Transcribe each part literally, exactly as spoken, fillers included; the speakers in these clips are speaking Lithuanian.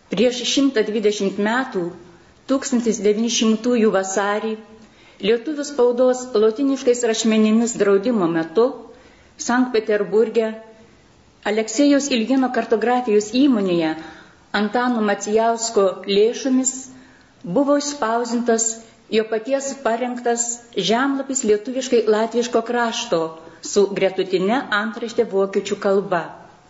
Prieš šimtą dvidešimt metų, tūkstantis devyni šimtųjų vasarį, lietuvių spaudos lotyniškais rašmenimis draudimo metu Sankt Peterburge Aleksėjaus Ilgino kartografijos įmonėje Antano Macijausko lėšomis buvo išspausdintas jo paties parengtas žemlapis lietuviškai latviško krašto su gretutine antrašte vokiečių kalba.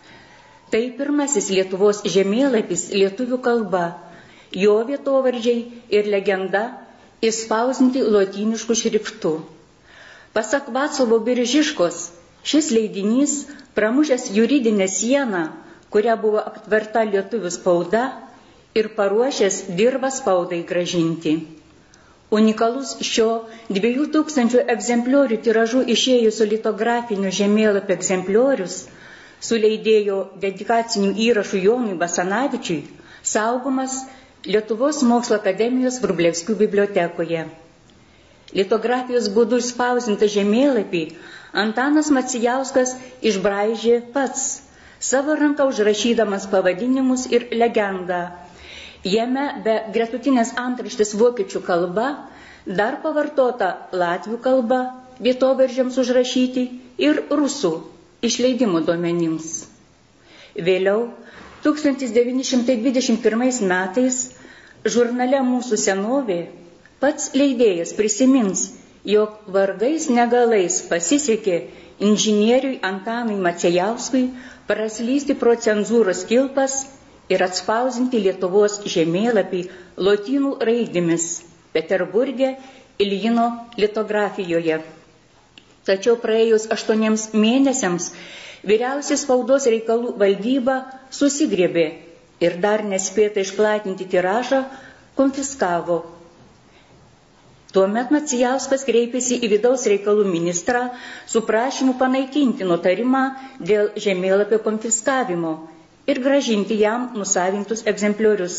Tai pirmasis Lietuvos žemėlapis lietuvių kalba, jo vietovardžiai ir legenda išspausdinti lotynišku šriftu. Pasak Vaclovo Biržiškos, šis leidinys, pramušęs juridinę sieną, kuria buvo aptverta lietuvių spauda, ir paruošęs dirvą spaudai gražinti. Unikalus šio dviejų tūkstančių egzempliorių tiražų išėjusio litografinių žemėlapio egzempliorius su leidėjo dedikacinių įrašų Jonui Basanavičiui saugomas Lietuvos mokslo akademijos Vrublevskių bibliotekoje. Litografijos būdu išspausdintą žemėlapį Antanas Macijauskas išbraižė pats, savo ranką užrašydamas pavadinimus ir legendą. Jame be gretutinės antraštės vokiečių kalba dar pavartota latvių kalba vietovardžiams užrašyti ir rusų išleidimo duomenims. Vėliau, tūkstantis devyni šimtai dvidešimt pirmais metais, žurnale Mūsų senovė pats leidėjas prisimins, jog vargais negalais pasisekė inžinieriui Antanui Macijauskui praslysti pro cenzūros kilpas ir atspausinti Lietuvos žemėlapį lotynų raidėmis Peterburge Ilgino litografijoje. Tačiau praėjus aštuoniems mėnesiams vyriausia spaudos reikalų valdyba susigriebė ir dar nespėta išplatinti tiražą konfiskavo. Tuomet Macijauskas kreipėsi į vidaus reikalų ministrą su prašymu panaikinti nutarimą dėl žemėlapio konfiskavimo ir gražinti jam nusavintus egzempliorius.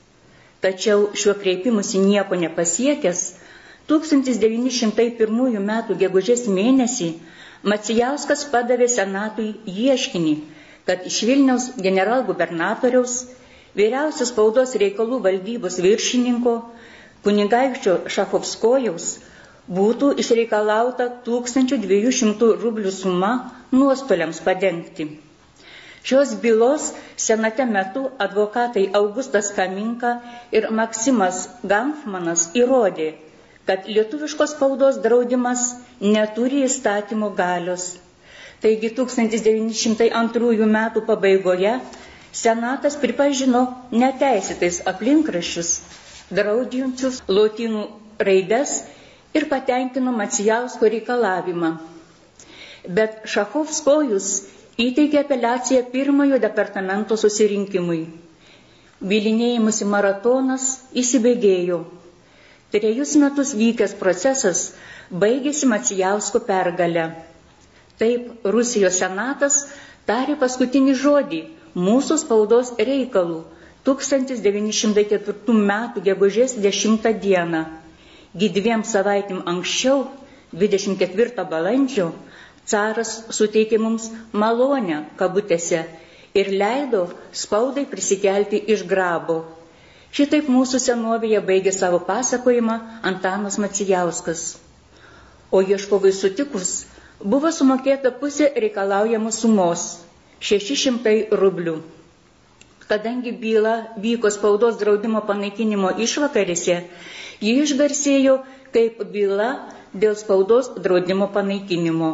Tačiau šiuo kreipimusi nieko nepasiekęs, tūkstantis devyni šimtai pirmųjų metų gegužės mėnesį Macijauskas padavė senatui ieškinį, kad iš Vilniaus generalgubernatoriaus, vyriausios spaudos reikalų valdybos viršininko, kunigaikščio Šachovskojaus būtų išreikalauta tūkstantis dviejų šimtų rublių suma nuostoliams padengti. Šios bylos senate metu advokatai Augustas Kaminka ir Maksimas Gamfmanas įrodė, kad lietuviškos spaudos draudimas neturi įstatymo galios. Taigi tūkstantis devyni šimtai antrųjų metų pabaigoje senatas pripažino neteisėtais aplinkraščius, draudžiančius lotynų raides ir patenkino Macijausko reikalavimą. Bet Šachovskojus įteikė apeliaciją pirmojo departamento susirinkimui. Bylinėjimusi maratonas įsibėgėjo. Trejus metus vykęs procesas baigėsi Macijausko pergale. Taip, Rusijos senatas tarė paskutinį žodį mūsų spaudos reikalų tūkstantis devyni šimtai ketvirtų metų gegužės dešimtą dieną. Gi dviem savaitėm anksčiau, dvidešimt ketvirtą balandžio, caras suteikė mums malonę kabutėse ir leido spaudai prisikelti iš grabo. Šitaip mūsų senovėje baigė savo pasakojimą Antanas Macijauskas. O ieškovui sutikus buvo sumokėta pusė reikalaujamos sumos – šeši šimtai rublių. Kadangi byla vyko spaudos draudimo panaikinimo išvakarėse, ji išgarsėjo kaip byla dėl spaudos draudimo panaikinimo.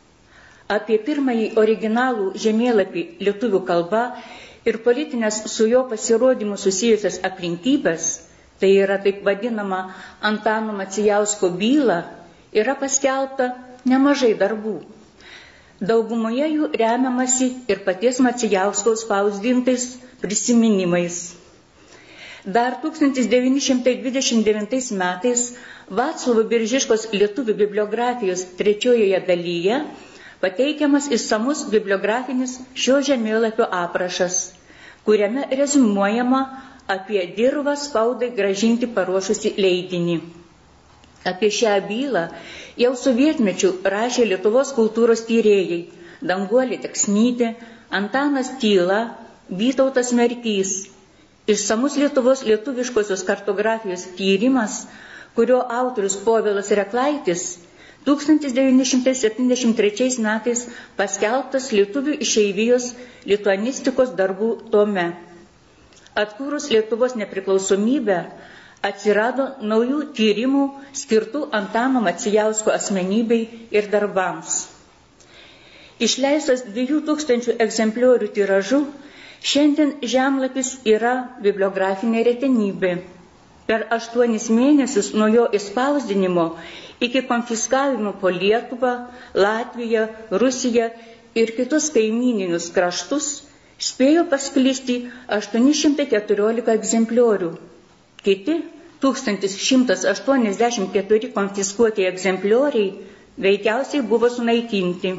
Apie pirmąjį originalų žemėlapį lietuvių kalba ir politinės su jo pasirodymu susijusias aplinkybės, tai yra taip vadinama Antano Macijausko byla, yra paskelbta nemažai darbų. Daugumoje jų remiamasi ir paties Macijausko spausdintais prisiminimais. Dar tūkstantis devyni šimtai dvidešimt devintais metais Vaclovo Biržiškos lietuvių bibliografijos trečiojoje dalyje pateikiamas išsamus bibliografinis šio žemėlapio aprašas, kuriame rezumuojama apie dirvą spaudai gražinti paruošusi leidinį. Apie šią bylą jau sovietmečiu rašė Lietuvos kultūros tyrėjai Danguolė Teksnytė, Antanas Tyla, Vytautas Merkys. Išsamus Lietuvos lietuviškosios kartografijos tyrimas, kurio autorius Povilas Reklaitis tūkstantis devyni šimtai septyniasdešimt trečiais metais paskelbtas Lietuvių išeivijos lituanistikos darbų tome. Atkūrus Lietuvos nepriklausomybę, atsirado naujų tyrimų skirtų Antano Macijausko asmenybei ir darbams. Išleistas dviejų tūkstančių egzempliorių tiražu, šiandien žemlapis yra bibliografinė retenybė. Per aštuonis mėnesius nuo jo išspausdinimo iki konfiskavimo po Lietuvą, Latviją, Rusiją ir kitus kaimyninius kraštus spėjo pasklisti aštuoni šimtai keturiolika egzempliorių. Kiti tūkstantis šimtas aštuoniasdešimt keturi konfiskuoti egzemplioriai veikiausiai buvo sunaikinti.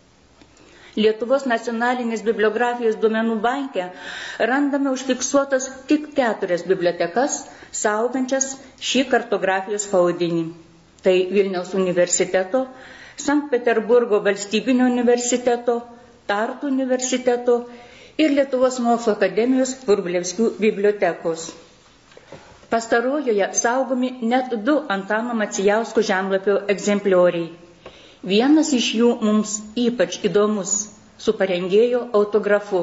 Lietuvos nacionalinės bibliografijos duomenų banke randame užfiksuotas tik keturias bibliotekas, saugančias šį kartografijos spaudinį. Tai Vilniaus universiteto, Sankt Peterburgo valstybinio universiteto, Tartu universiteto ir Lietuvos mokslo akademijos Vrublevskių bibliotekos. Pastarojoje saugomi net du Antano Macijausko žemlapio egzemplioriai. Vienas iš jų mums ypač įdomus, su parengėjo autografu.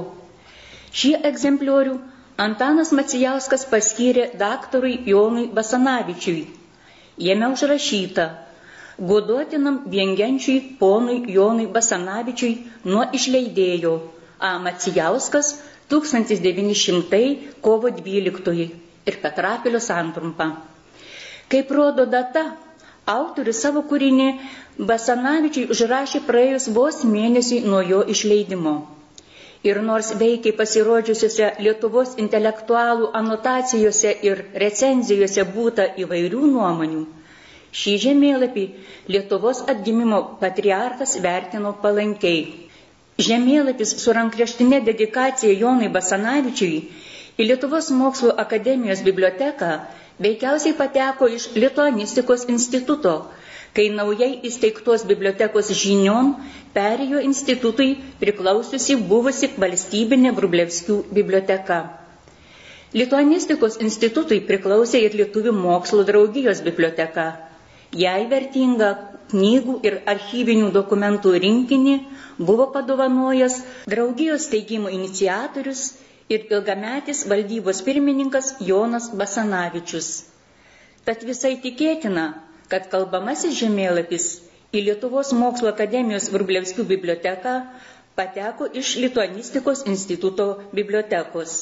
Šį egzempliorių Antanas Macijauskas paskyrė daktarui Jonui Basanavičiui. Jame užrašyta: goduotinam viengenčiui ponui Jonui Basanavičiui nuo išleidėjo A. Macijauskas tūkstantis devyni šimtai kovo dvyliktoji ir Petrapilio santrumpa. Kaip rodo data, autorius savo kūrinį Basanavičiui užrašė praėjus vos mėnesį nuo jo išleidimo. Ir nors veikiai pasirodžiusiuose Lietuvos intelektualų anotacijose ir recenzijose būta įvairių nuomonių, šį žemėlapį Lietuvos atgimimo patriarchas vertino palankiai. Žemėlapis su rankraštinė dedikacija Jonui Basanavičiui į Lietuvos mokslo akademijos biblioteką veikiausiai pateko iš Lituanistikos instituto, kai naujai įsteigtos bibliotekos žinion perėjo institutui priklausiusi buvusi valstybinė Vrublevskių biblioteka. Lituanistikos institutui priklausė ir Lietuvių mokslo draugijos biblioteka. Jai vertinga knygų ir archyvinių dokumentų rinkinį buvo padovanojęs draugijos steigimo iniciatorius ir ilgametis valdybos pirmininkas Jonas Basanavičius. Tad visai tikėtina, kad kalbamasis žemėlapis į Lietuvos mokslo akademijos Vrublevskių biblioteką pateko iš Lituanistikos instituto bibliotekos.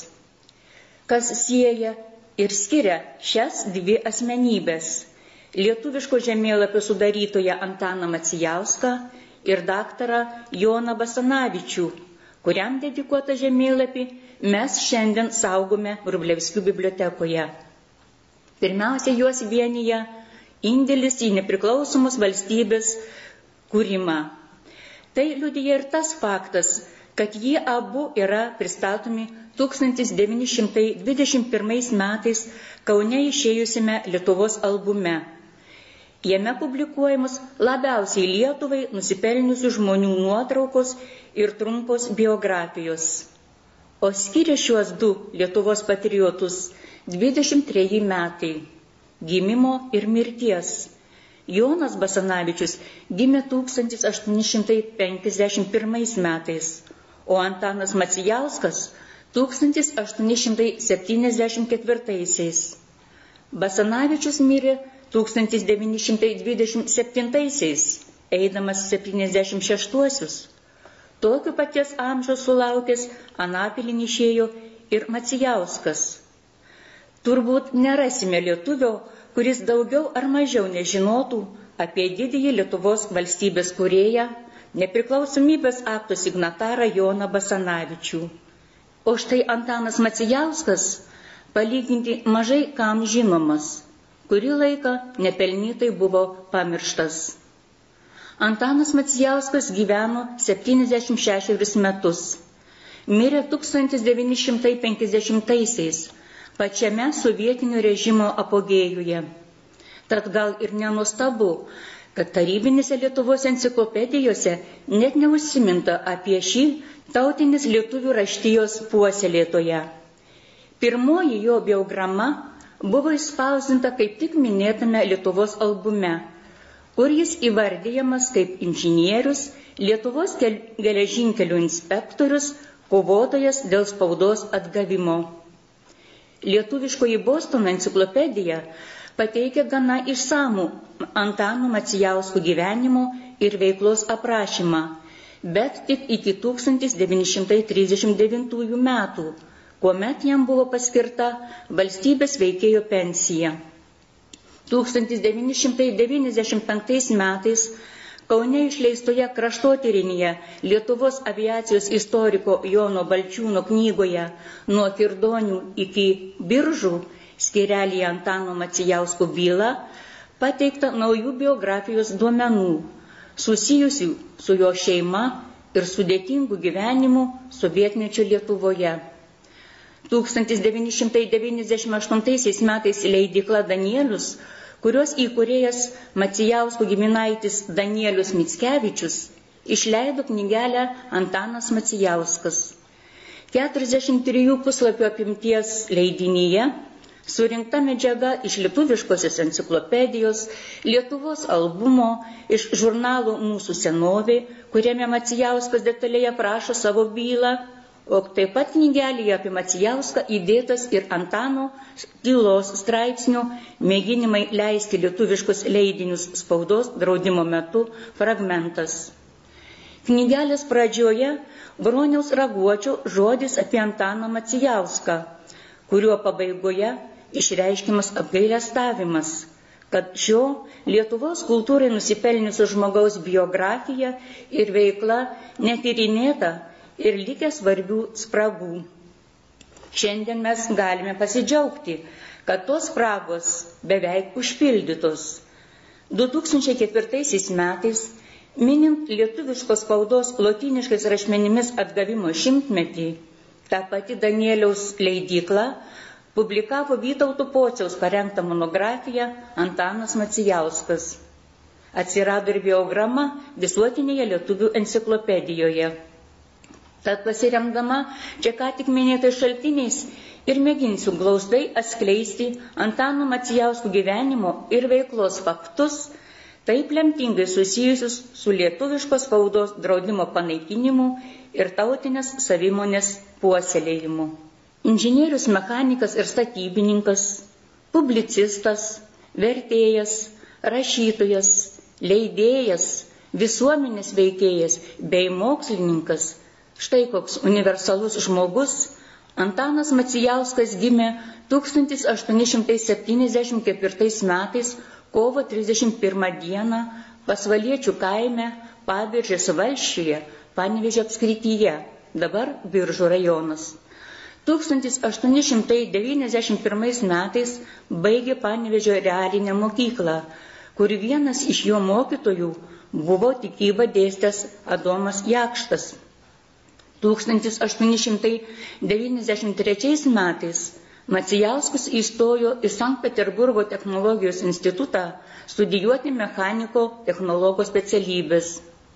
Kas sieja ir skiria šias dvi asmenybės – lietuviško žemėlapio sudarytoją Antaną Macijauską ir daktarą Joną Basanavičių, kuriam dedikuotą žemėlapį mes šiandien saugome Vrublevskių bibliotekoje. Pirmiausia, juos vienija indėlis į nepriklausomos valstybės kūrimą. Tai liudija ir tas faktas, kad jie abu yra pristatomi tūkstantis devyni šimtai dvidešimt pirmais metais Kaune išėjusime Lietuvos albume. Jame publikuojamos labiausiai Lietuvai nusipelniusių žmonių nuotraukos ir trumpos biografijos. O skiria šiuos du Lietuvos patriotus dvidešimt treji metai gimimo ir mirties. Jonas Basanavičius gimė tūkstantis aštuoni šimtai penkiasdešimt pirmais metais, o Antanas Macijauskas tūkstantis aštuoni šimtai septyniasdešimt ketvirtaisiais. Basanavičius mirė tūkstantis devyni šimtai dvidešimt septintaisiais, eidamas septyniasdešimt šeštuosius. Tokiu paties amžiaus sulaukęs anapilin išėjo ir Macijauskas. Turbūt nerasime lietuvio, kuris daugiau ar mažiau nežinotų apie didįjį Lietuvos valstybės kūrėją, nepriklausomybės akto signatarą Joną Basanavičių. O štai Antanas Macijauskas palyginti mažai kam žinomas, kurį laiką nepelnytai buvo pamirštas. Antanas Macijauskas gyveno septyniasdešimt šešerius metus. Mirė tūkstantis devyni šimtai penkiasdešimtaisiais, pačiame sovietinio režimo apogėjuje. Tad gal ir nenuostabu, kad tarybinėse Lietuvos enciklopedijose net neužsiminta apie šį tautinės lietuvių raštijos puoselėtoją. Pirmoji jo biograma buvo išspausdinta kaip tik minėtame Lietuvos albume, kur jis įvardyjamas kaip inžinierius, Lietuvos geležinkelių inspektorius, kovotojas dėl spaudos atgavimo. Lietuviškoji Bostono enciklopedija pateikia gana išsamų Antano Macijausko gyvenimo ir veiklos aprašymą, bet tik iki tūkstantis devyni šimtai trisdešimt devintųjų metų, kuomet jam buvo paskirta valstybės veikėjo pensija. tūkstantis devyni šimtai devyniasdešimt penktais metais Kaune išleistoje kraštotyrinėje Lietuvos aviacijos istoriko Jono Balčiūno knygoje Nuo Kirdonių iki Biržų skyrelyje Antano Macijausko byla pateikta naujų biografijos duomenų, susijusių su jo šeima ir sudėtingų gyvenimų sovietmečio Lietuvoje. tūkstantis devyni šimtai devyniasdešimt aštuntaisiais metais leidykla Danielius, kurios įkūrėjas Macijausko giminaitis Danielius Mickevičius, išleido knygelę Antanas Macijauskas. keturiasdešimt trijų puslapių apimties leidinyje surinkta medžiaga iš lietuviškosios enciklopedijos, Lietuvos albumo, iš žurnalo Mūsų senovė, kuriame Macijauskas detaliai aprašo savo bylą, o taip pat knygelėje apie Macijauską įdėtas ir Antano tylos straipsnių mėginimai leisti lietuviškus leidinius spaudos draudimo metu fragmentas. Knygelės pradžioje Broniaus Raguočio žodis apie Antaną Macijauską, kuriuo pabaigoje išreiškiamas apgailestavimas, kad šio Lietuvos kultūrai nusipelniusio žmogaus biografija ir veikla netyrinėta ir likę svarbių spragų. Šiandien mes galime pasidžiaugti, kad tos spragos beveik užpildytos. du tūkstančiai ketvirtaisiais metais, minint lietuviškos spaudos lotyniškais rašmenimis atgavimo šimtmetį, ta pati Danieliaus leidykla publikavo Vytauto Pociaus parengtą monografiją Antanas Macijauskas. Atsirado ir biograma Visuotinėje lietuvių enciklopedijoje. Tad pasiremdama čia ką tik minėtais šaltiniais ir mėginsiu glaustai atskleisti Antano Macijausko gyvenimo ir veiklos faktus, taip lemtingai susijusius su lietuviškos spaudos draudimo panaikinimu ir tautinės savimonės puoselėjimu. Inžinierius, mechanikas ir statybininkas, publicistas, vertėjas, rašytojas, leidėjas, visuomenės veikėjas bei mokslininkas. Štai koks universalus žmogus Antanas Macijauskas gimė tūkstantis aštuoni šimtai septyniasdešimt ketvirtais metais kovo trisdešimt pirmą dieną Pasvaliečių kaime Pabiržės valsčiuje, Panevėžio apskrityje, dabar Biržų rajonas. tūkstantis aštuoni šimtai devyniasdešimt pirmais metais baigė Panevėžio realinę mokyklą, kur vienas iš jo mokytojų buvo tikybą dėstęs Adomas Jakštas. tūkstantis aštuoni šimtai devyniasdešimt trečiais metais Macijauskas įstojo į Sankt Peterburgo technologijos institutą studijuoti mechaniko technologo specialybės.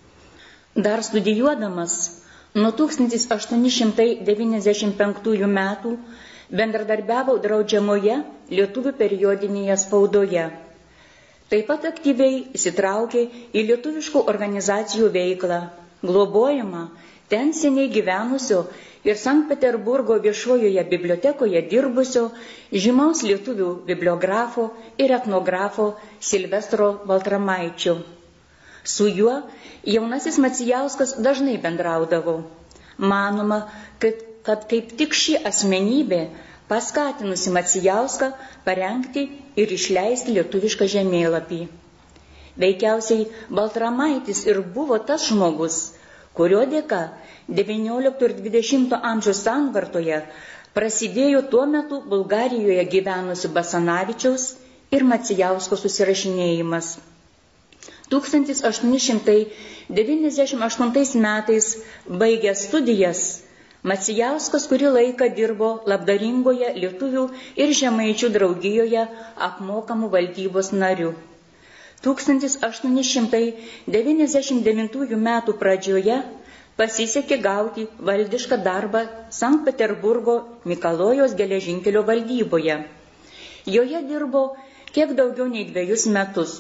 Dar studijuodamas nuo tūkstantis aštuoni šimtai devyniasdešimt penktųjų metų bendradarbiavo draudžiamoje lietuvių periodinėje spaudoje. Taip pat aktyviai įsitraukė į lietuviškų organizacijų veiklą, globojama ten seniai gyvenusio ir Sankt Peterburgo viešojoje bibliotekoje dirbusio žymaus lietuvių bibliografo ir etnografo Silvestro Baltramaičio. Su juo jaunasis Macijauskas dažnai bendraudavo. Manoma, kad, kad kaip tik ši asmenybė paskatinusi Macijauską parengti ir išleisti lietuvišką žemėlapį. Veikiausiai Baltramaitis ir buvo tas žmogus, kurio dėka devyniolikto ir dvidešimto amžiaus sandvartoje prasidėjo tuo metu Bulgarijoje gyvenusių Basanavičiaus ir Macijausko susirašinėjimas. tūkstantis aštuoni šimtai devyniasdešimt aštuntais metais baigęs studijas, Macijauskas kurį laiką dirbo labdaringoje lietuvių ir žemaičių draugijoje apmokamų valdybos nariu. tūkstantis aštuoni šimtai devyniasdešimt devintųjų metų pradžioje pasisekė gauti valdišką darbą Sankt Peterburgo Mikalojos geležinkelio valdyboje. Joje dirbo kiek daugiau nei dviejus metus.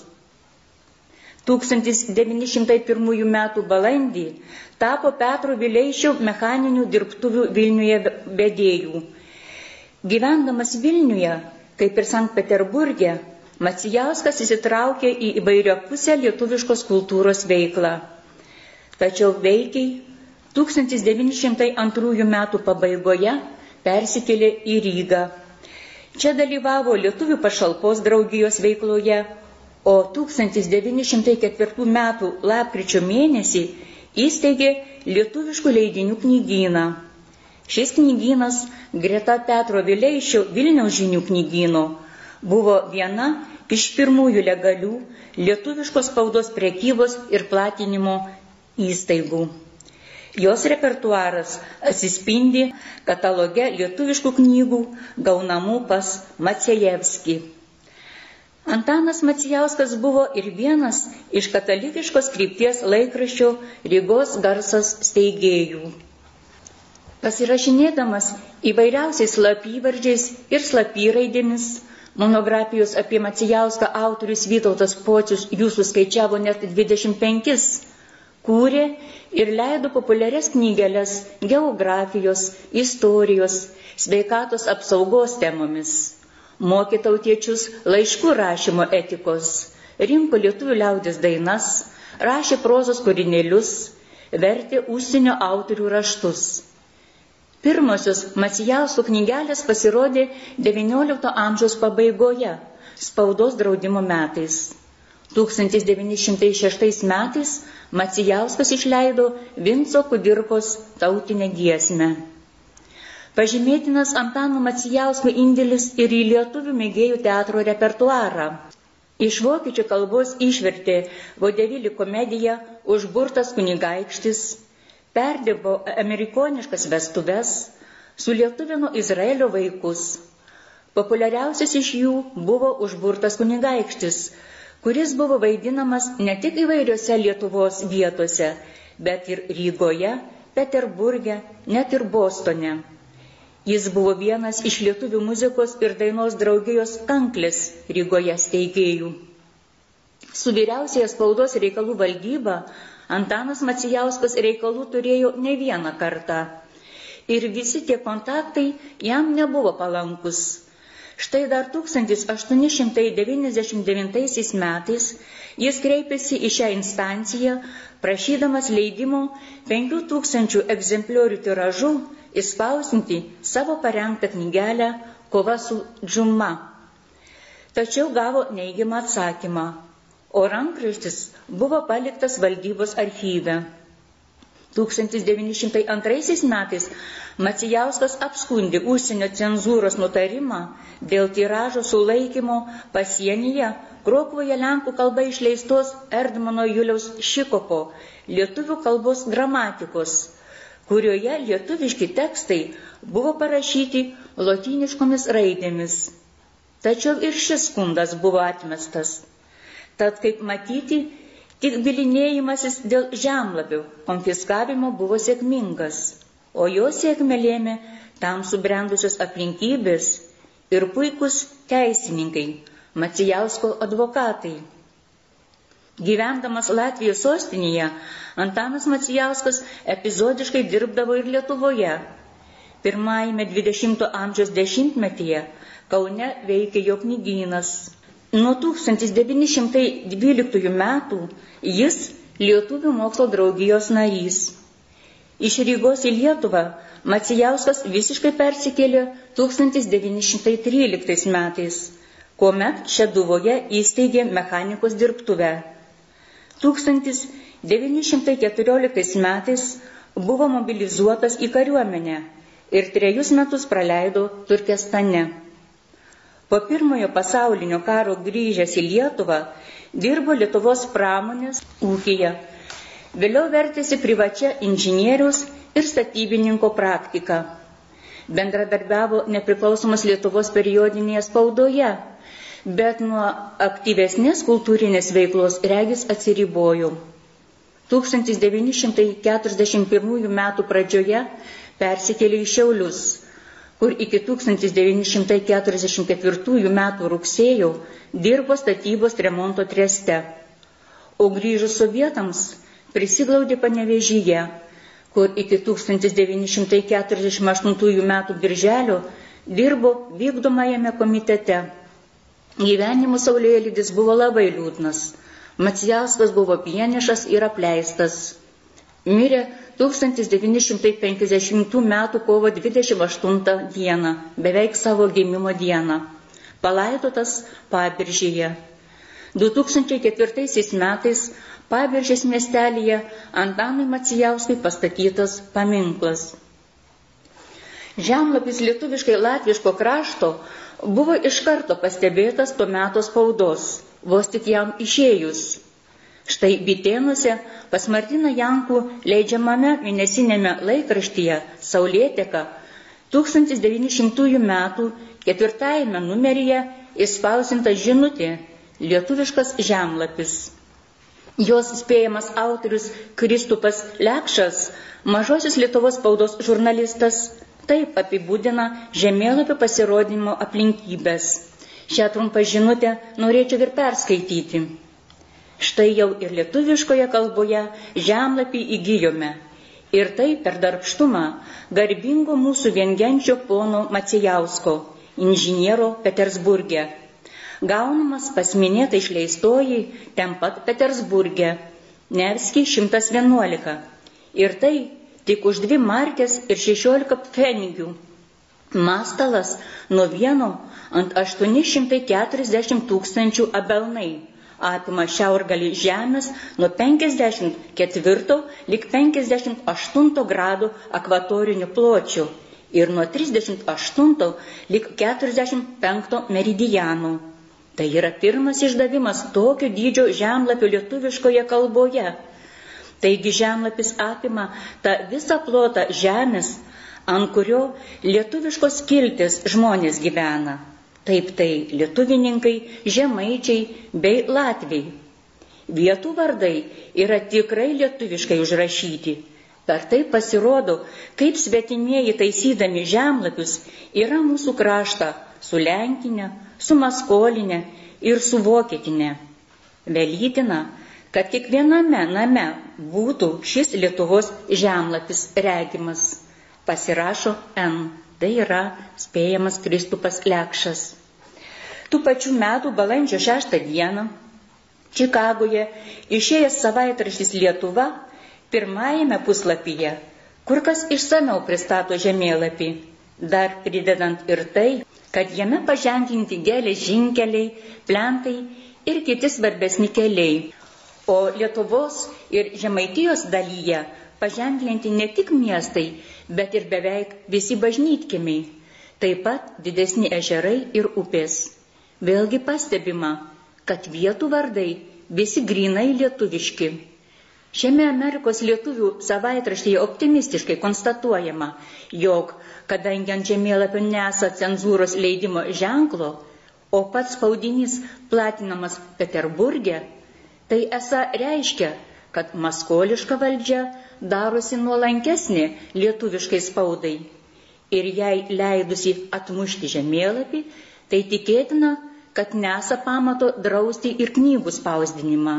tūkstantis devyni šimtai pirmųjų metų balandį tapo Petro Vileišio mechaninių dirbtuvių Vilniuje vedėjų. Gyvendamas Vilniuje, kaip ir Sankt Peterburge, Macijauskas įsitraukė į įvairiapusę lietuviškos kultūros veiklą. Tačiau veikiai tūkstantis devyni šimtai antrųjų metų pabaigoje persikėlė į Rygą. Čia dalyvavo Lietuvių pašalpos draugijos veikloje, o tūkstantis devyni šimtai ketvirtų metų lapkričio mėnesį įsteigė lietuviškų leidinių knygyną. Šis knygynas greta Petro Vileišio Vilniaus žinių knygyno buvo viena iš pirmųjų legalių lietuviškos spaudos prekybos ir platinimo įstaigų. Jos repertuaras atsispindi kataloge lietuviškų knygų gaunamų pas Maciejevskį. Antanas Macijauskas buvo ir vienas iš katalikiškos krypties laikraščio Rygos garsas steigėjų. Pasirašinėdamas įvairiausiais slapyvardžiais ir slapyraidėmis, monografijos apie Macijauską autorius Vytautas Pocius jų suskaičiavo net dvidešimt penkis, kūrė ir leido populiarias knygeles geografijos, istorijos, sveikatos apsaugos temomis. Mokė tautiečius laiškų rašymo etikos, rinko lietuvių liaudies dainas, rašė prozos kūrinėlius, vertė užsienio autorių raštus. Pirmosios Macijausko knygelės pasirodė devyniolikto amžiaus pabaigoje, spaudos draudimo metais. tūkstantis devyni šimtai šeštais metais Macijauskas išleido Vinco Kudirkos tautinę giesmę. Pažymėtinas Antano Macijausko indėlis ir į lietuvių mėgėjų teatro repertuarą. Iš vokiečių kalbos išvertė vodevilį komediją Užburtas kunigaikštis, perdirbo amerikoniškas vestuves, sulietuvino Izraelio vaikus. Populiariausias iš jų buvo Užburtas kunigaikštis, kuris buvo vaidinamas ne tik įvairiose Lietuvos vietose, bet ir Rygoje, Peterburge, net ir Bostone. Jis buvo vienas iš lietuvių muzikos ir dainos draugijos Kanklės Rygoje steigėjų. Su vyriausiaja spaudos reikalų valdyba Antanas Macijauskas reikalų turėjo ne vieną kartą. Ir visi tie kontaktai jam nebuvo palankus. Štai dar tūkstantis aštuoni šimtai devyniasdešimt devintaisiais metais jis kreipėsi į šią instanciją, prašydamas leidimo penkių tūkstančių egzempliorių tiražu įspausinti savo parengtą knygelę Kova su džuma. Tačiau gavo neigiamą atsakymą, o rankraštis buvo paliktas valdybos archyve. tūkstantis devyni šimtai antraisiais metais Macijauskas apskundė užsienio cenzūros nutarimą dėl tiražo sulaikymo pasienyje Krokuvoje lenkų kalba išleistos Erdmano Juliaus Šikopo lietuvių kalbos gramatikos, kurioje lietuviški tekstai buvo parašyti lotyniškomis raidėmis. Tačiau ir šis skundas buvo atmestas. Tad, kaip matyti, tik bylinėjimasis dėl žemlapių konfiskavimo buvo sėkmingas, o jo sėkmę lėmė tam subrendusios aplinkybės ir puikus teisininkai, Macijausko advokatai. Gyvendamas Latvijos sostinėje, Antanas Macijauskas epizodiškai dirbdavo ir Lietuvoje. Pirmajame dvidešimto amžiaus dešimtmetyje Kaune veikė jo knygynas. Nuo tūkstantis devyni šimtai dvyliktųjų metų jis Lietuvių mokslo draugijos narys. Iš Rygos į Lietuvą Macijauskas visiškai persikėlė tūkstantis devyni šimtai tryliktais metais, kuomet Šeduvoje įsteigė mechanikos dirbtuvę. tūkstantis devyni šimtai keturioliktais metais buvo mobilizuotas į kariuomenę ir trejus metus praleido Turkestane. Po pirmojo pasaulinio karo grįžęs į Lietuvą dirbo Lietuvos pramonės ūkyje. Vėliau vertėsi privačia inžinieriaus ir statybininko praktika. Bendradarbiavo nepriklausomos Lietuvos periodinėje spaudoje, bet nuo aktyvesnės kultūrinės veiklos regis atsiribojo. tūkstantis devyni šimtai keturiasdešimt pirmųjų metų pradžioje persikėlė į Šiaulius, kur iki tūkstantis devyni šimtai keturiasdešimt ketvirtųjų metų rugsėjo dirbo statybos remonto Trieste, o grįžus sovietams prisiglaudė Panevėžyje, kur iki tūkstantis devyni šimtai keturiasdešimt aštuntųjų metų birželio dirbo vykdomajame komitete. Gyvenimo saulėlydis buvo labai liūdnas. Macijauskas buvo vienišas ir apleistas. Mirė tūkstantis devyni šimtai penkiasdešimtų metų kovo dvidešimt aštuntą dieną, beveik savo gimimo dieną. Palaidotas Pabiržėje. du tūkstančiai ketvirtaisiais metais Pabiržės miestelyje Antanui Macijauskui pastatytas paminklas. Žemlapis lietuviškai latviško krašto buvo iš karto pastebėtas to meto spaudos, vos tik jam išėjus. Štai Bitėnuose pas Martyną Jankų leidžiamame mėnesinėme laikraštyje Saulėteka tūkstantis devyni šimtųjų metų ketvirtajame numeryje įspausinta žinutė lietuviškas žemlapis. Jos spėjamas autorius Kristupas Lekšas, Mažosios Lietuvos spaudos žurnalistas, taip apibūdina žemėlapio pasirodymo aplinkybės. Šią trumpą žinutę norėčiau ir perskaityti. Štai jau ir lietuviškoje kalboje žemlapį įgijome. Ir tai per darbštumą garbingo mūsų viengenčio pono Macijausko, inžiniero Petersburge. Gaunamas pas minėtą išleistoji ten pat Petersburge, Nevskį šimtas vienuolika. Ir tai tik už dvi markės ir šešiolika pfenigių. Mastalas nuo vieno ant aštuoni šimtai keturiasdešimt tūkstančių abelnai. Apima šiaurgalį žemės nuo penkiasdešimt ketvirto lik penkiasdešimt aštunto grado akvatorinių pločių ir nuo trisdešimt aštunto lik keturiasdešimt penkto meridianų. Tai yra pirmas išdavimas tokio dydžio žemlapio lietuviškoje kalboje. Taigi žemlapis apima tą visą plotą žemės, ant kurio lietuviškos kiltės žmonės gyvena. Taip tai lietuvininkai, žemaičiai bei latviai. Vietų vardai yra tikrai lietuviškai užrašyti. Per tai pasirodo, kaip svetimieji taisydami žemlapius yra mūsų kraštą sulenkinę, sumaskolinę ir suvokietinę. Velytina, kad kiekviename name būtų šis Lietuvos žemlapis regimas. Pasirašo N. Tai yra spėjamas Kristupas Lekšas. Tų pačių metų balandžio šeštą dieną Čikagoje išėjęs savaitraštis Lietuva pirmajame puslapyje kur kas išsamiau pristato žemėlapį, dar pridedant ir tai, kad jame paženklinti geležinkeliai, plentai ir kiti svarbesni keliai. O Lietuvos ir Žemaitijos dalyje paženklinti ne tik miestai, bet ir beveik visi bažnytkiemiai, taip pat didesni ežerai ir upės. Vėlgi pastebima, kad vietų vardai visi grinai lietuviški. Šiame Amerikos lietuvių savaitraštyje optimistiškai konstatuojama, jog, kadangi ant žemėlapio nesa cenzūros leidimo ženklo, o pats spaudinys platinamas Peterburge, tai esą reiškia, kad maskoliška valdžia darosi nuolankesnė lietuviškai spaudai. Ir jei leidusi atmušti žemėlapį, tai tikėtina, kad nesa pamato drausti ir knygų spausdinimą.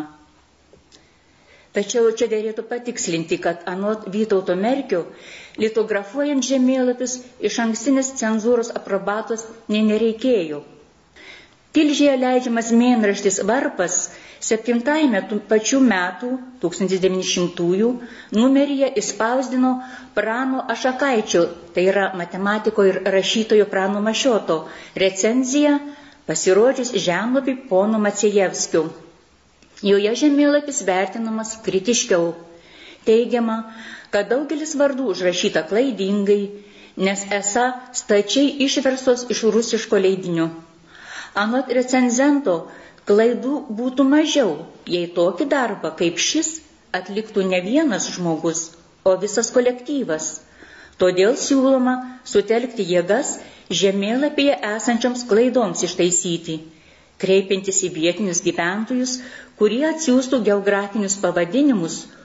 Tačiau čia dėrėtų patikslinti, kad anot Vytauto Merkio, litografuojant žemėlapius iš ankstinės cenzūros aprobatos nė nereikėjo. Tilžėje leidžiamas mėnraštis Varpas septintajame pačių metų, tūkstantis devyni šimtųjų, numeryje įspausdino Prano Ašakaičio, tai yra matematiko ir rašytojo Prano Mašioto, recenziją pasirodžius žemlapį pono Macijevskio. Joje žemėlapis vertinamas kritiškiau. Teigiama, kad daugelis vardų užrašyta klaidingai, nes esą stačiai išverstos iš rusiško leidinio. Anot recenzento, klaidų būtų mažiau, jei tokį darbą kaip šis atliktų ne vienas žmogus, o visas kolektyvas. Todėl siūloma sutelkti jėgas žemėlapyje esančioms klaidoms ištaisyti, kreipiantis į vietinius gyventojus, kurie atsiųstų geografinius pavadinimus,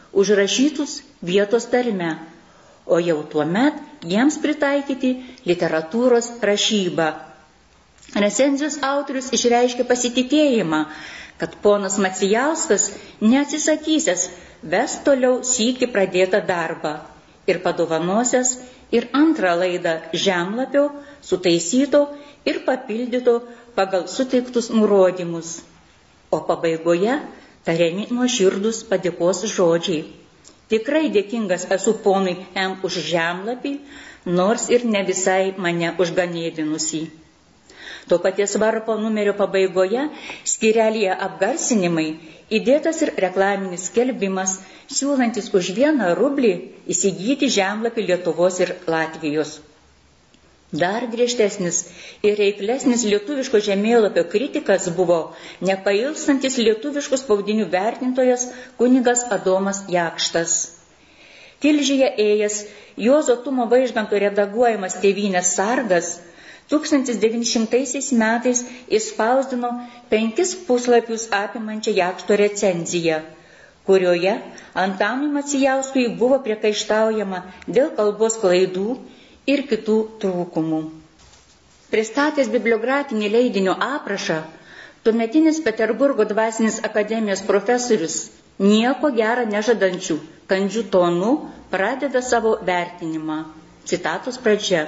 užrašytus vietos tarme, o jau tuomet jiems pritaikyti literatūros rašybą. Recenzijos autorius išreiškė pasitikėjimą, kad ponas Macijauskas neatsisakysęs ves toliau sykį pradėtą darbą ir padovanosias ir antrą laidą žemlapio sutaisyto ir papildyto pagal suteiktus nurodymus. O pabaigoje tariami nuoširdūs padėkos žodžiai. Tikrai dėkingas esu ponui M. už žemlapį, nors ir ne visai mane užganėdinusi. To paties varpo numerio pabaigoje skyrelyje apgarsinimai įdėtas ir reklaminis skelbimas, siūlantis už vieną rublį įsigyti žemlapį Lietuvos ir Latvijos. Dar griežtesnis ir reiklesnis lietuviško žemėlapio kritikas buvo nepailstantis lietuviškų spaudinių vertintojas kunigas Adomas Jakštas. Tilžyje ėjęs Juozo Tumo Vaižganto redaguojamas Tėvynės sargas tūkstantis devyni šimtaisiais metais išspausdino penkis puslapius apimančią Jakšto recenziją, kurioje Antanui Macijauskui buvo priekaištaujama dėl kalbos klaidų ir kitų trūkumų. Pristatęs bibliografinį leidinio aprašą, tuometinis Peterburgo dvasinės akademijos profesorius nieko gera nežadančių kandžių tonų pradeda savo vertinimą. Citatos pradžia.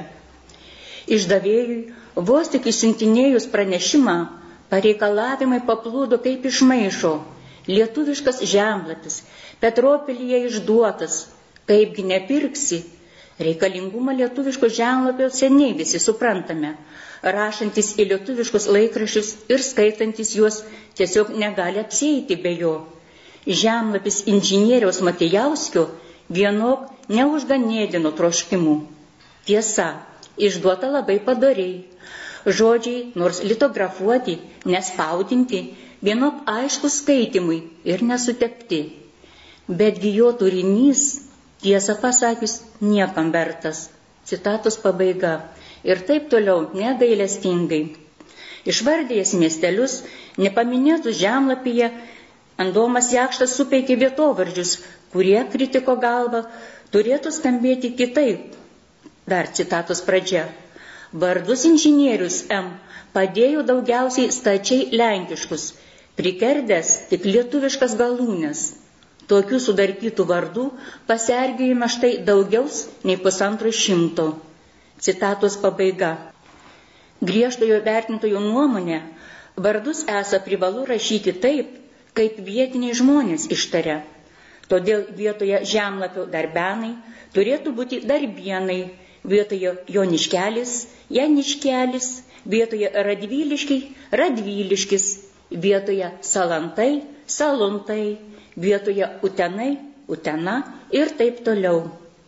Išdavėjui vos tik išsiuntinėjus pranešimą, pareikalavimai paplūdo kaip iš maišo. Lietuviškas žemlapis, Petropilyje išduotas, kaipgi nepirksi. Reikalingumą lietuviško žemlapio seniai visi suprantame. Rašantis į lietuviškus laikraščius ir skaitantis juos tiesiog negali apsieiti be jo. Žemlapis inžinieriaus Matijauskio vienok neužganėdino troškimų. Tiesa, išduota labai padoriai. Žodžiai, nors litografuoti, nespaudinti, vienok aiškus skaitimui ir nesutepti. Betgi jo turinys, tiesą pasakius, niekam vertas. Citatos pabaiga. Ir taip toliau negailestingai. Išvardėjęs miestelius, nepaminėtus žemlapyje, Adomas Jakštas supeikė vietovardžius, kurie kritiko galva turėtų skambėti kitaip. Dar citatos pradžia. Vardus inžinierius M. padėjo daugiausiai stačiai lenkiškus, prikerdęs tik lietuviškas galūnes. Tokių sudarkytų vardų pasergėjome štai daugiaus nei pusantro šimto. Citatos pabaiga. Griežtojo vertintojo nuomonė, vardus esą privalu rašyti taip, kaip vietiniai žmonės ištaria. Todėl vietoje žemlapio darbenai turėtų būti darbienai, vietoje Joniškelis, Janiškelis, vietoje Radviliškiai, Radviliškis, vietoje Salantai, Saluntai, vietoje Utenai, Utena ir taip toliau.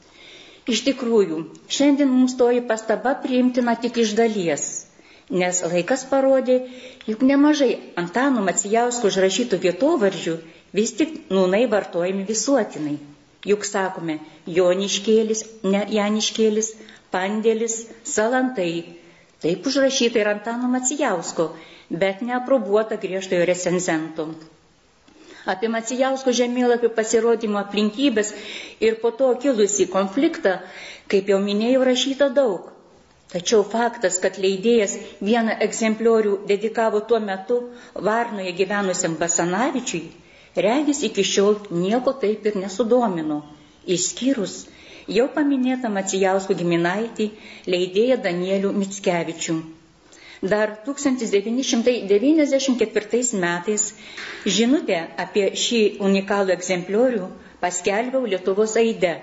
Iš tikrųjų, šiandien mums toji pastaba priimtina tik iš dalies, nes laikas parodė, juk nemažai Antano Macijausko užrašytų vietovardžių vis tik nūnai vartojami visuotinai. Juk sakome Joniškėlis, ne Janiškėlis, Pandėlis, Salantai. Taip užrašyta ir Antano Macijausko, bet neaprobuota griežtojo recenzento. Apie Macijausko žemėlapių pasirodymo aplinkybės ir po to kilusį konfliktą, kaip jau minėjau, rašyta daug. Tačiau faktas, kad leidėjas vieną egzempliorių dedikavo tuo metu Varnoje gyvenusiam Basanavičiui, regis iki šiol nieko taip ir nesudomino, išskyrus jau paminėtą Macijausko giminaitį leidėją Danielių Mickevičių. Dar tūkstantis devyni šimtai devyniasdešimt ketvirtais metais žinutę apie šį unikalų egzempliorių paskelbiau Lietuvos aide.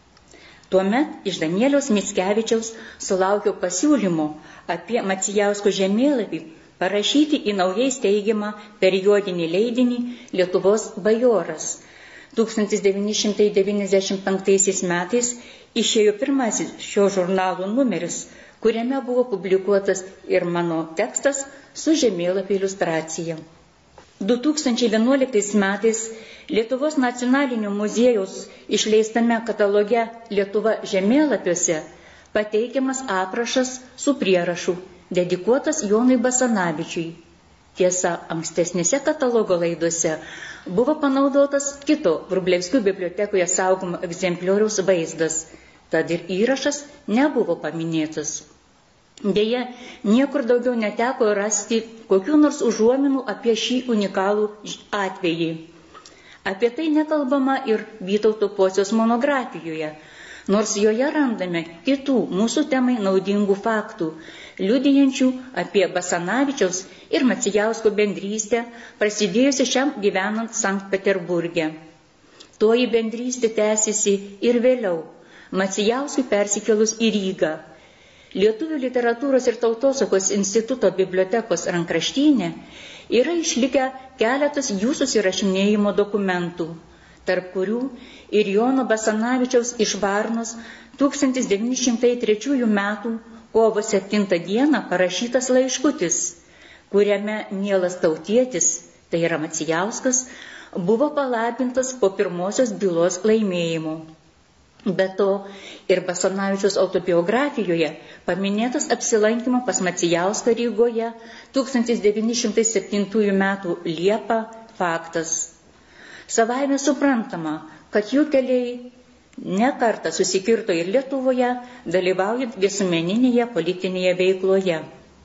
Tuomet iš Danieliaus Mickevičiaus sulaukiau pasiūlymo apie Macijausko žemėlapį parašyti į naujai steigiamą periodinį leidinį Lietuvos bajoras. tūkstantis devyni šimtai devyniasdešimt penktaisiais metais išėjo pirmasis šio žurnalo numeris, kuriame buvo publikuotas ir mano tekstas su žemėlapio iliustracija. du tūkstančiai vienuoliktais metais Lietuvos nacionalinio muziejaus išleistame kataloge Lietuva žemėlapiuose pateikiamas aprašas su prierašu, dedikuotas Jonui Basanavičiui. Tiesa, ankstesnėse katalogo laiduose buvo panaudotas kito Vrublevskių bibliotekoje saugomo egzemplioriaus vaizdas, tad ir įrašas nebuvo paminėtas. Deja, niekur daugiau neteko rasti kokių nors užuominų apie šį unikalų atvejį. Apie tai nekalbama ir Vytauto Pociaus monografijoje, nors joje randame kitų mūsų temai naudingų faktų, liudijančių apie Basanavičiaus ir Macijausko bendrystę, prasidėjusi šiam gyvenant Sankt Peterburge. Toji bendrystė tęsiasi ir vėliau, Macijauskui persikėlus į Rygą. Lietuvių literatūros ir tautosakos instituto bibliotekos rankraštyne yra išlikę keletas jų susirašinėjimo dokumentų, tarp kurių ir Jono Basanavičiaus iš Varnos tūkstantis devyni šimtai trečiųjų metų kovo septintą dieną parašytas laiškutis, kuriame mielas tautietis, tai yra Macijauskas, buvo palapintas po pirmosios bylos laimėjimo. Be to, ir Basanavičiaus autobiografijoje paminėtas apsilankymą pas Macijauską Rygoje tūkstantis devyni šimtai septintųjų metų Liepą faktas. Savaime suprantama, kad jų keliai ne kartą susikirto ir Lietuvoje, dalyvaujant visuomeninėje politinėje veikloje.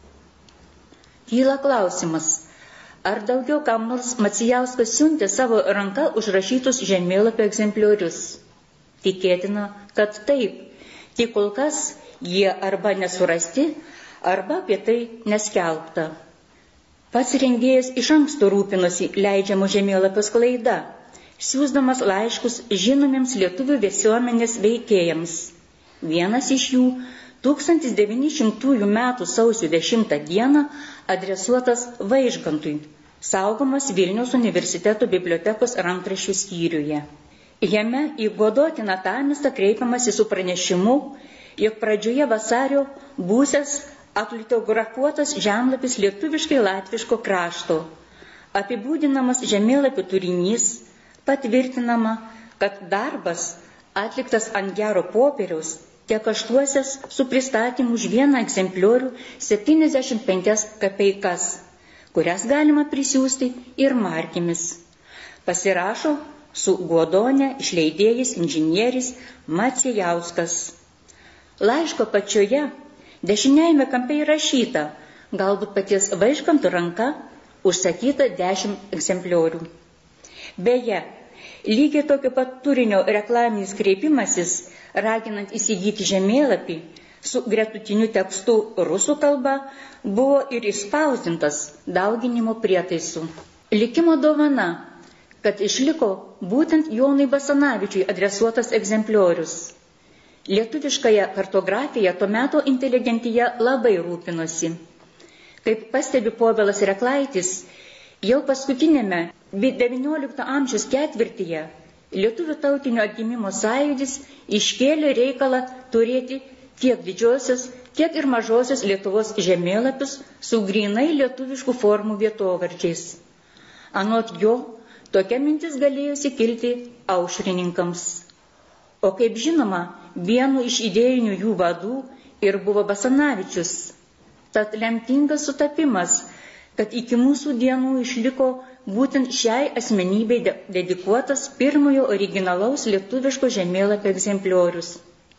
Kyla klausimas, ar daugiau kam nors Macijauskas siuntė savo ranka užrašytus žemėlapio egzempliorius? Tikėtina, kad taip, tik kol kas jie arba nesurasti, arba apie tai neskelbta. Pats rengėjas iš anksto rūpinosi leidžiamo žemėlapio sklaida, siųsdamas laiškus žinomiems lietuvių visuomenės veikėjams. Vienas iš jų tūkstantis devyni šimtųjų metų sausio dešimtą dieną adresuotas Vaižgantui, saugomas Vilniaus universiteto bibliotekos rankraščių skyriuje. Jame į Godotiną Tamistą kreipiamasi su pranešimu, jog pradžioje vasario būsęs atlitografuotas žemlapis lietuviškai latviško krašto. Apibūdinamas žemėlapio turinys, patvirtinama, kad darbas atliktas ant gero popieriaus tiek aštuosias su pristatymu už vieną egzempliorių septyniasdešimt penkias kapeikas, kurias galima prisiųsti ir markėmis. Pasirašo su Godone išleidėjas inžinieris Macijauskas. Laiško pačioje dešiniajame kampe įrašyta, galbūt paties Vaižganto ranka, užsakyta dešimt egzempliorių. Beje, lygiai tokio pat turinio reklaminis kreipimasis, raginant įsigyti žemėlapį, su gretutiniu tekstu rusų kalba, buvo ir išspausdintas dauginimo prietaisu. Likimo dovana, kad išliko būtent Jonui Basanavičiui adresuotas egzempliorius. Lietuviškąją kartografiją to meto inteligentija labai rūpinosi. Kaip pastebi Povilas Reklaitis, jau paskutinėme devyniolikto amžiaus ketvirtyje Lietuvių tautinio atgimimo sąjūdis iškėlė reikalą turėti tiek didžiosios, tiek ir mažosios Lietuvos žemėlapius su grynai lietuviškų formų vietovardžiais. Anot jo, tokia mintis galėjusi kilti aušrininkams. O kaip žinoma, vienu iš idėjinių jų vadų ir buvo Basanavičius. Tad lemtingas sutapimas, kad iki mūsų dienų išliko būtent šiai asmenybei dedikuotas pirmojo originalaus lietuviško žemėlapio egzempliorius.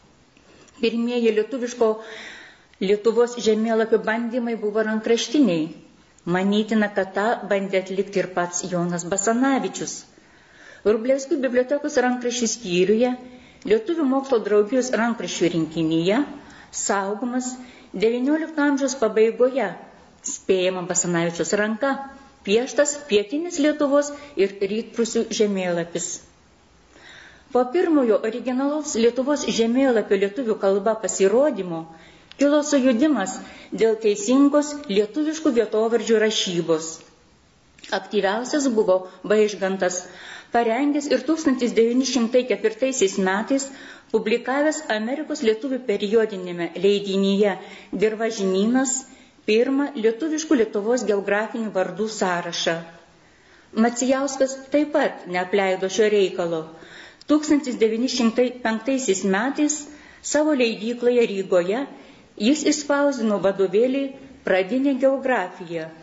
Pirmieji lietuviško Lietuvos žemėlapio bandymai buvo rankraštiniai. Manytina, kad tą bandė atlikti ir pats Jonas Basanavičius. Vrublevskių bibliotekos rankraščių skyriuje, Lietuvių mokslo draugijos rankraščių rinkinyje, saugomas devyniolikto amžiaus pabaigoje, spėjama Basanavičiaus ranka, pieštas pietinis Lietuvos ir rytprūsių žemėlapis. Po pirmojo originalaus Lietuvos žemėlapio lietuvių kalba pasirodymo kilo sujudimas dėl teisingos lietuviškų vietovardžių rašybos. Aktyviausias buvo Vaižgantas, parengęs ir tūkstantis devyni šimtai ketvirtaisiais metais publikavęs Amerikos lietuvių periodinėme leidinyje Dirvažinynas pirmą lietuviškų Lietuvos geografinių vardų sąrašą. Macijauskas taip pat neapleido šio reikalo. tūkstantis devyni šimtai penktaisiais metais savo leidykloje Rygoje jis išspausdino vadovėlį Pradinė geografija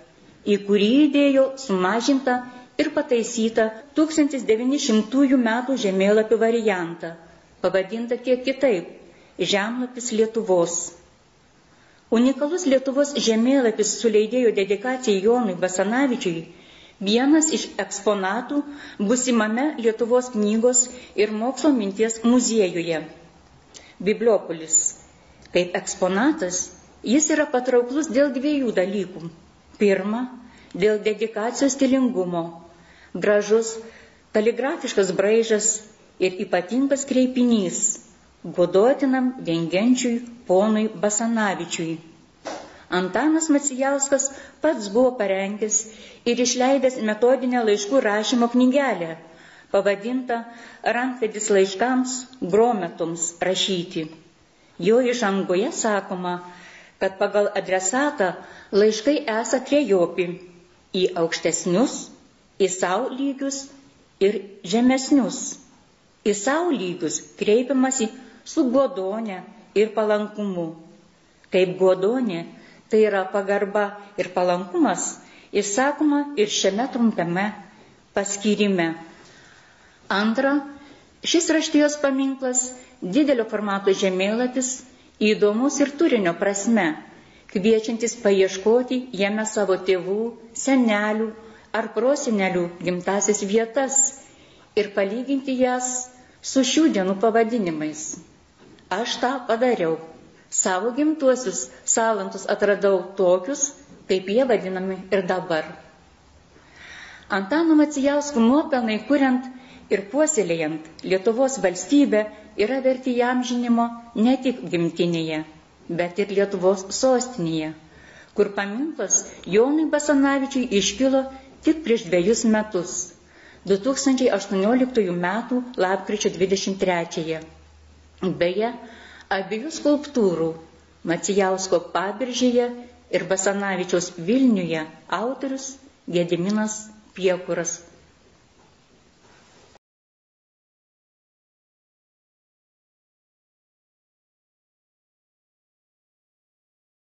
į kurį įdėjo sumažintą ir pataisytą tūkstantis devyni šimtųjų metų žemėlapių variantą, pavadintą kiek kitaip – Žemlapis Lietuvos. Unikalus Lietuvos žemėlapis su leidėjo dedikacija Jonui Basanavičiui vienas iš eksponatų būsimame Lietuvos knygos ir mokslo minties muziejuje. Bibliopolis. Kaip eksponatas, jis yra patrauklus dėl dviejų dalykų. Pirma, dėl dedikacijos stilingumo, gražus, kaligrafiškas braižas ir ypatingas kreipinys godotinam vengiančiui ponui Basanavičiui. Antanas Macijauskas pats buvo parengęs ir išleidęs metodinę laiškų rašymo knygelę, pavadintą Rankvedis laiškams grometoms rašyti. Jo įžangoje sakoma, kad pagal adresatą laiškai esą trejopi – į aukštesnius, į sau lygius ir žemesnius. Į sau lygius kreipiamasi su godone ir palankumu. Kaip godonė, tai yra pagarba ir palankumas, išsakoma ir šiame trumpiame paskyrime. Antra, šis raštijos paminklas didelio formato žemėlapis, įdomus ir turinio prasme, kviečiantis paieškoti jame savo tėvų, senelių ar prosenelių gimtasias vietas ir palyginti jas su šių dienų pavadinimais. Aš tą padariau. Savo gimtuosius salantus atradau tokius, kaip jie vadinami ir dabar. Antano Macijausko nuopelnai kuriant ir puoselėjant Lietuvos valstybę yra verti įamžinimo ne tik gimtinėje, bet ir Lietuvos sostinėje, kur paminklas Jonui Basanavičiui iškilo tik prieš dvejus metus, du tūkstančiai aštuonioliktųjų metų lapkričio dvidešimt trečiąją. Beje, abiejų skulptūrų Macijausko Pabiržėje ir Basanavičiaus Vilniuje autorius Gediminas Piekuras.